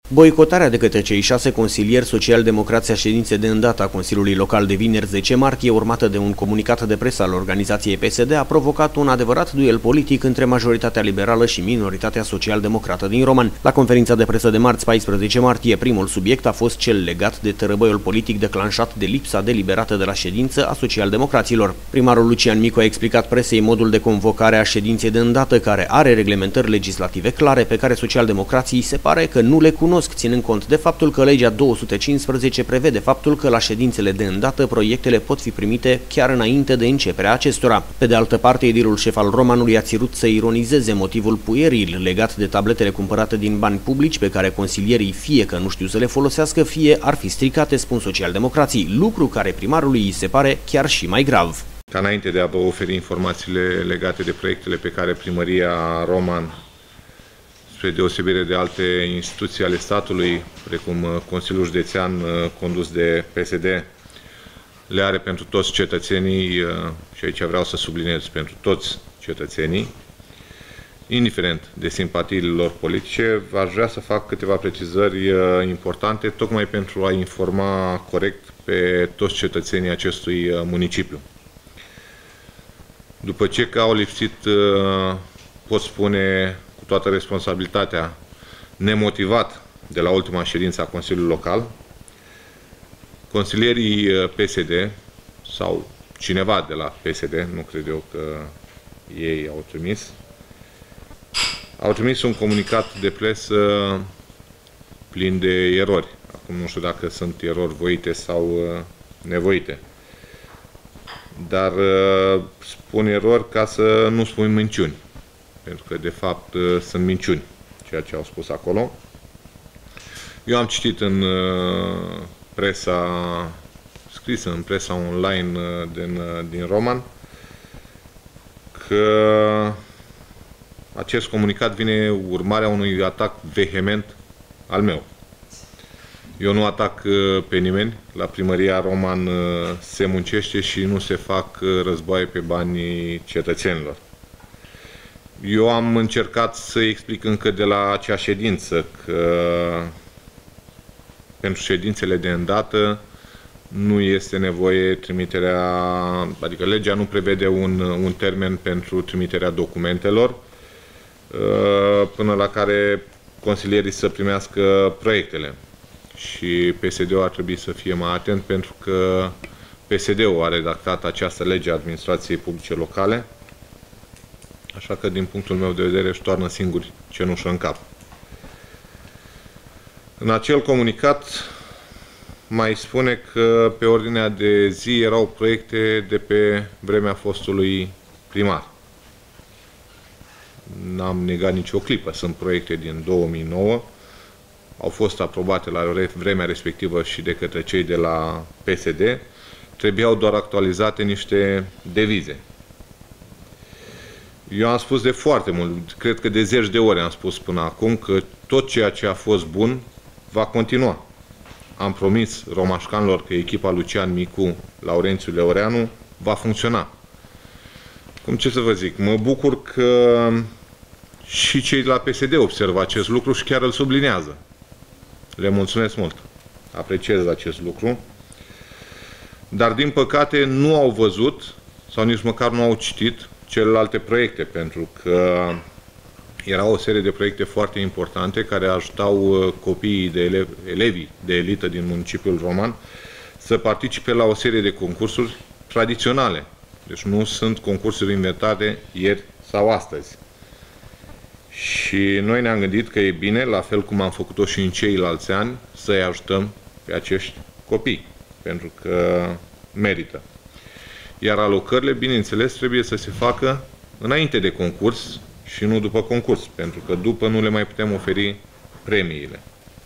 Boicotarea de către cei 6 consilieri social-democrați a ședinței de îndată a Consiliului Local de vineri 10 martie, urmată de un comunicat de presă al organizației PSD, a provocat un adevărat duel politic între majoritatea liberală și minoritatea social-democrată din Roman. La conferința de presă de marți 14 martie, primul subiect a fost cel legat de tărăboiul politic declanșat de lipsa deliberată de la ședință a social-democraților. Primarul Lucian Micu a explicat presei modul de convocare a ședinței de îndată, care are reglementări legislative clare pe care social-democrații se pare că nu le cunosc, ținând cont de faptul că legea 215 prevede faptul că la ședințele de îndată proiectele pot fi primite chiar înainte de începerea acestora. Pe de altă parte, edilul șef al Romanului a ținut să ironizeze motivul pueril legat de tabletele cumpărate din bani publici pe care consilierii fie că nu știu să le folosească, fie ar fi stricate, spun socialdemocrații, lucru care primarului îi se pare chiar și mai grav. Ca înainte de a vă oferi informațiile legate de proiectele pe care primăria Roman, spre deosebire de alte instituții ale statului, precum Consiliul Județean condus de PSD, le are pentru toți cetățenii, și aici vreau să subliniez pentru toți cetățenii, indiferent de simpatiile lor politice, aș vrea să fac câteva precizări importante, tocmai pentru a informa corect pe toți cetățenii acestui municipiu. După ce au lipsit, pot spune cu toată responsabilitatea, nemotivat de la ultima ședință a Consiliului Local, consilierii PSD sau cineva de la PSD, nu cred eu că ei au trimis un comunicat de presă plin de erori. Acum nu știu dacă sunt erori voite sau nevoite. Dar spun erori ca să nu spun minciuni. Pentru că, de fapt, sunt minciuni ceea ce au spus acolo. Eu am citit în presa scrisă, în presa online din Roman, că acest comunicat vine urmarea unui atac vehement al meu. Eu nu atac pe nimeni. La primăria Roman se muncește și nu se fac războaie pe banii cetățenilor. Eu am încercat să explic încă de la acea ședință că pentru ședințele de îndată nu este nevoie trimiterea, adică legea nu prevede un termen pentru trimiterea documentelor până la care consilierii să primească proiectele. Și PSD-ul ar trebui să fie mai atent pentru că PSD-ul a redactat această lege a administrației publice locale. Așa că, din punctul meu de vedere, își toarnă singuri cenușă în cap. În acel comunicat mai spune că pe ordinea de zi erau proiecte de pe vremea fostului primar. N-am negat nicio clipă. Sunt proiecte din 2009. Au fost aprobate la vremea respectivă și de către cei de la PSD. Trebuiau doar actualizate niște devize. Eu am spus de foarte mult, cred că de zeci de ori am spus până acum că tot ceea ce a fost bun va continua. Am promis romașcanilor că echipa Lucian Micu, Laurențiu Leoreanu va funcționa. Cum ce să vă zic, mă bucur că și cei de la PSD observă acest lucru și chiar îl sublinează. Le mulțumesc mult, apreciez acest lucru, dar din păcate nu au văzut sau nici măcar nu au citit celelalte proiecte, pentru că era o serie de proiecte foarte importante care ajutau copiii elevii de elită din municipiul Roman să participe la o serie de concursuri tradiționale. Deci nu sunt concursuri inventate ieri sau astăzi. Și noi ne-am gândit că e bine, la fel cum am făcut-o și în ceilalți ani, să-i ajutăm pe acești copii, pentru că merită. Iar alocările, bineînțeles, trebuie să se facă înainte de concurs și nu după concurs, pentru că după nu le mai putem oferi premiile.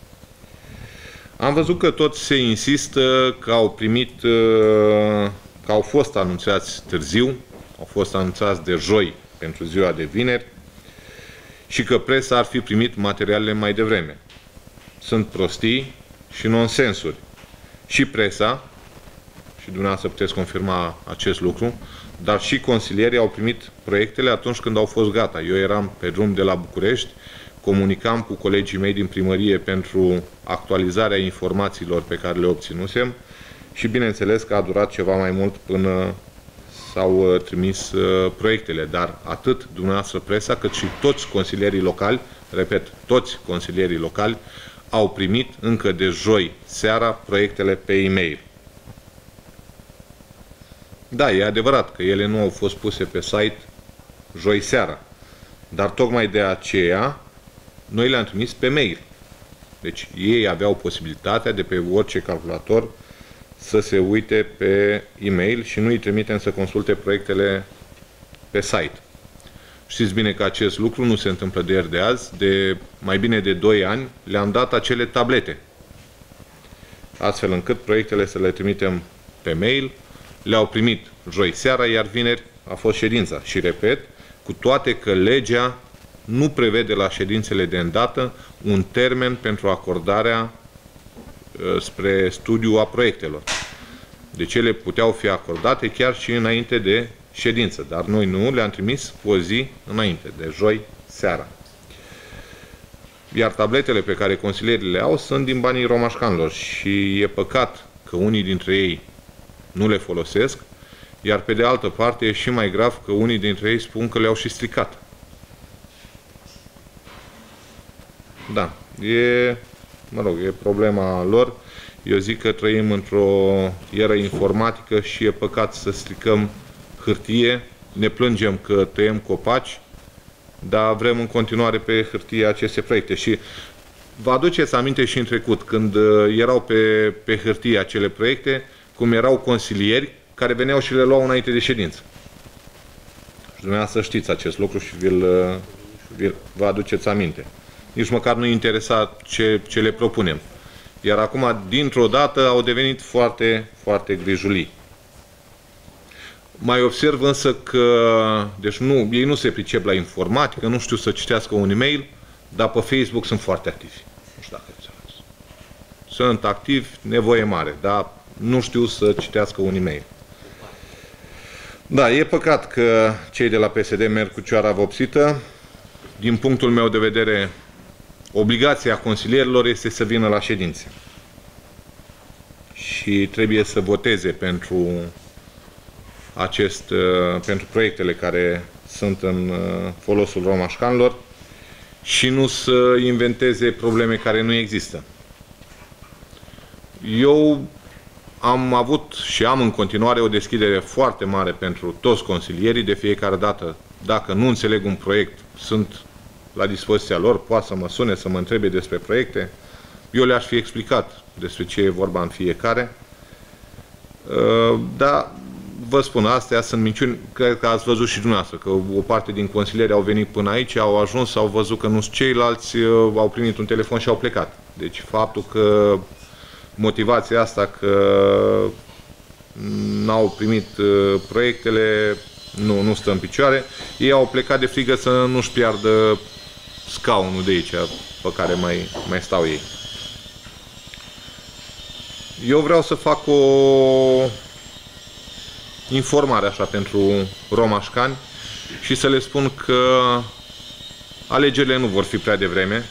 Am văzut că toți se insistă că au primit, că au fost anunțați târziu, au fost anunțați de joi pentru ziua de vineri și că presa ar fi primit materialele mai devreme. Sunt prostii și nonsensuri. Și presa, și dumneavoastră puteți confirma acest lucru, dar și consilierii au primit proiectele atunci când au fost gata. Eu eram pe drum de la București comunicam cu colegii mei din primărie pentru actualizarea informațiilor pe care le obținusem și bineînțeles că a durat ceva mai mult până s-au trimis proiectele, dar atât dumneavoastră presa cât și toți consilierii locali, repet, toți consilierii locali au primit încă de joi seara proiectele pe e-mail. Da, e adevărat că ele nu au fost puse pe site joi seara, dar tocmai de aceea noi le-am trimis pe mail. Deci ei aveau posibilitatea de pe orice calculator să se uite pe e-mail și nu îi trimitem să consulte proiectele pe site. Știți bine că acest lucru nu se întâmplă de ieri de azi, de mai bine de 2 ani le-am dat acele tablete, astfel încât proiectele să le trimitem pe mail, le-au primit joi seara, iar vineri a fost ședința. Și repet, cu toate că legea nu prevede la ședințele de îndată un termen pentru acordarea spre studiu a proiectelor. Deci ele puteau fi acordate chiar și înainte de ședință, dar noi nu, le-am trimis cu o zi înainte, de joi seara. Iar tabletele pe care consilierii le au sunt din banii romașcanilor și e păcat că unii dintre ei nu le folosesc, iar pe de altă parte e și mai grav că unii dintre ei spun că le-au și stricat. Da, e problema lor. Eu zic că trăim într-o eră informatică și e păcat să stricăm hârtie. Ne plângem că tăiem copaci, dar vrem în continuare pe hârtie aceste proiecte. Și vă aduceți aminte și în trecut, când erau pe hârtie acele proiecte, cum erau consilieri care veneau și le luau înainte de ședință. Și dumneavoastră știți acest lucru și vă aduceți aminte. Nici măcar nu interesa ce le propunem. Iar acum, dintr-o dată, au devenit foarte, foarte grijulii. Mai observ însă că, deci ei nu se pricep la informatică, nu știu să citească un e-mail, dar pe Facebook sunt foarte activi. Nu știu dacă înțelegeți. Sunt activi, nevoie mare, dar nu știu să citească un e-mail. Da, e păcat că cei de la PSD merg cu cioara vopsită. Din punctul meu de vedere, obligația consilierilor este să vină la ședințe. Și trebuie să voteze pentru proiectele care sunt în folosul romașcanilor și nu să inventeze probleme care nu există. Eu am avut și am în continuare o deschidere foarte mare pentru toți consilierii. De fiecare dată, dacă nu înțeleg un proiect, sunt la dispoziția lor, poate să mă sune, să mă întrebe despre proiecte. Eu le-aș fi explicat despre ce e vorba în fiecare. Dar vă spun, astea sunt minciuni. Cred că ați văzut și dumneavoastră că o parte din consilieri au venit până aici, au ajuns, au văzut că nu sunt ceilalți, au primit un telefon și au plecat. Deci faptul că motivația asta că n-au primit proiectele nu stă în picioare. Ei au plecat de frigă să nu-și piardă scaunul de aici pe care mai stau ei. Eu vreau să fac o informare așa pentru romașcani și să le spun că alegerile nu vor fi prea devreme.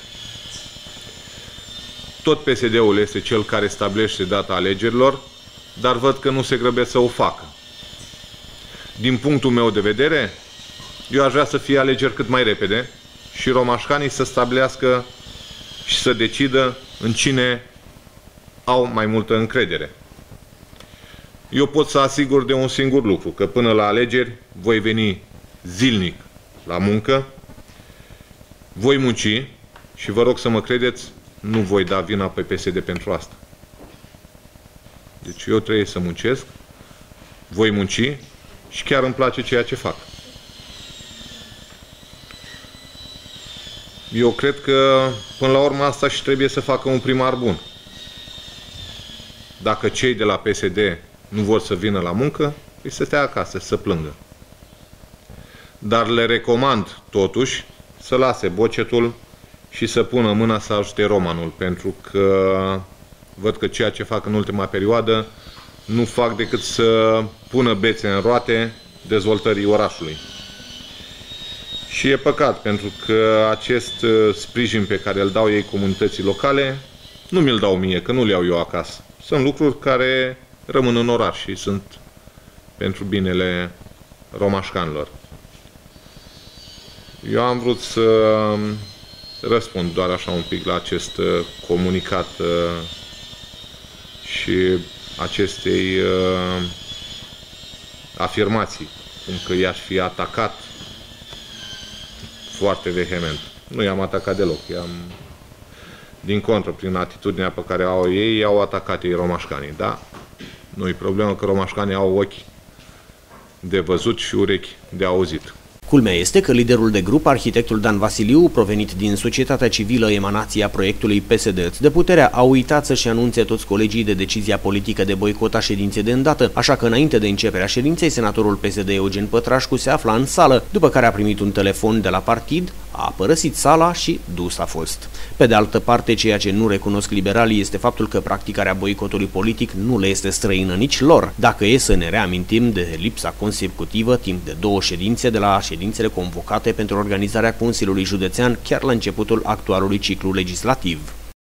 Tot PSD-ul este cel care stabilește data alegerilor, dar văd că nu se grăbesc să o facă. Din punctul meu de vedere, eu aș vrea să fie alegeri cât mai repede și romașcanii să stabilească și să decidă în cine au mai multă încredere. Eu pot să asigur de un singur lucru, că până la alegeri voi veni zilnic la muncă, voi munci și vă rog să mă credeți, nu voi da vina pe PSD pentru asta. Deci eu trebuie să muncesc, voi munci și chiar îmi place ceea ce fac. Eu cred că până la urmă asta și trebuie să facă un primar bun. Dacă cei de la PSD nu vor să vină la muncă, îi să stea acasă, să plângă. Dar le recomand totuși să lase bocetul și să pună mâna să ajute romanul, pentru că văd că ceea ce fac în ultima perioadă nu fac decât să pună bețe în roate dezvoltării orașului. Și e păcat, pentru că acest sprijin pe care îl dau ei comunității locale, nu mi-l dau mie, că nu le iau eu acasă. Sunt lucruri care rămân în oraș și sunt pentru binele romașcanilor. Eu am vrut să răspund doar așa un pic la acest comunicat și acestei afirmații, cum că i-aș fi atacat foarte vehement. Nu i-am atacat deloc, din contră, prin atitudinea pe care au ei, i-au atacat ei romașcanii, da? Nu-i problemă că romașcanii au ochi de văzut și urechi de auzit. Culmea este că liderul de grup, arhitectul Dan Vasiliu, provenit din societatea civilă emanația proiectului PSD de puterea, a uitat să-și anunțe toți colegii de decizia politică de boicot a ședinței de îndată, așa că înainte de începerea ședinței, senatorul PSD Eugen Pătrașcu se afla în sală, după care a primit un telefon de la partid, a părăsit sala și dus a fost. Pe de altă parte, ceea ce nu recunosc liberalii este faptul că practicarea boicotului politic nu le este străină nici lor, dacă e să ne reamintim de lipsa consecutivă timp de 2 ședințe de la ședințele convocate pentru organizarea Consiliului Județean chiar la începutul actualului ciclu legislativ.